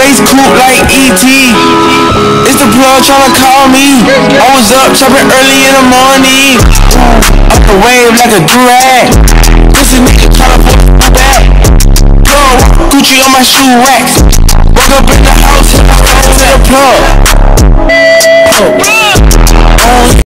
face coupe like E.T. It's the plug tryna call me. I was up chopping early in the morning. Up the wave like a durag. Pussy nigga tryna put me back. Gucci on my shoe racks. Woke up in the house and I to the plug.